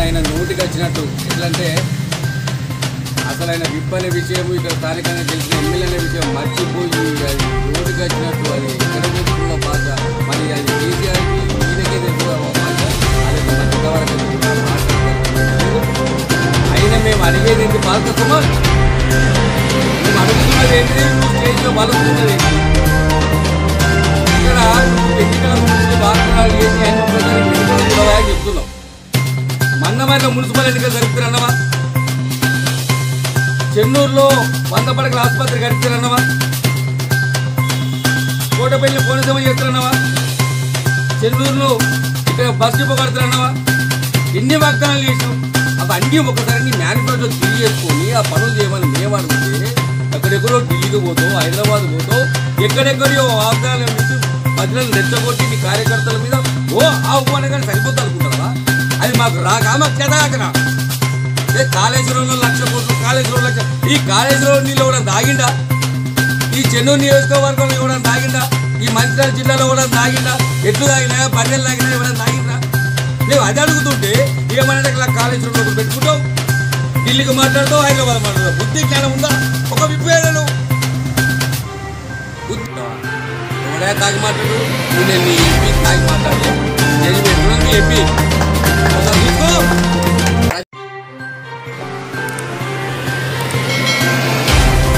ఆయన నోటికి వచ్చినట్టు ఎట్లంటే అసలు ఆయన విప్పనే విషయం ఇక్కడ స్థానికంగా గెలిచిన ఎమ్మెల్యేల విషయం మర్చిపోయి అది నోటికి వచ్చినట్టు అది ఎక్కడ తెలుసుకున్న భాష మరి అది కేసీఆర్కి ఈయనకే తెలుసు అది మంచి అయినా మేము అడిగేది ఏంటి బాలకృష్ణ మేము అడుగుతున్నది ఏంటి నువ్వు స్టేజ్లో బలుకుతున్నది ఇక్కడ ఎన్నికల ముందు బాగా చేసి ఆయన చెప్తున్నావు మన్నమైన మున్సిపల్ ఎన్నికలు జరుపుతారన్నవా చెన్నూరులో 100 పడకల ఆసుపత్రి కట్టిస్తారన్నవా కోటపల్లి కోనసీమ చేస్తారన్నవా చెన్నూరులో ఇక్కడ బస్ డిపో కడతారన్నవా ఎన్ని వాగ్దానాలు చేసాం అవి అన్నీ ఒకసారి మేనిఫెస్టో తెలియజేసుకొని ఆ పనులు చేయమని మేము అడిగితే ఎక్కడెక్కడో ఢిల్లీకి పోతావు హైదరాబాద్ పోతావు ఎక్కడెక్కడో వాగ్దానాలు నుంచి మధ్యలో రెచ్చగొట్టి నీ కార్యకర్తల మీద ఆహ్వానం కానీ సరిపోతా అనుకుంటారా అది మాకు మాకు చేతగాకరా కాళేశ్వరంలో 1,00,000 కోట్లు కాళేశ్వరం ఈ కాళేశ్వరం నీళ్ళు కూడా దాగిండా ఈ చెన్నూరు నియోజకవర్గంలో కూడా దాగిండా ఈ మంచిర్యాల జిల్లాలో కూడా దాగిండా ఎట్లు తాగినా పన్నెలు తాగినా ఎవరైనా తాగిందా మేము అది అడుగుతుంటే ఏమన్నా ఇలా కాళేశ్వరంలో పెట్టుకుంటావు ఢిల్లీకి మాట్లాడుతావు హైదరాబాద్ మాట్లాడతావు బుద్ధి జ్ఞానం ఉందా ఒక విప్పేదలు ఎవడే తాగి మాట్లాడు నేను నీ ఎంపీ తాగి మాట్లాడలేదు నేను ఎంపీ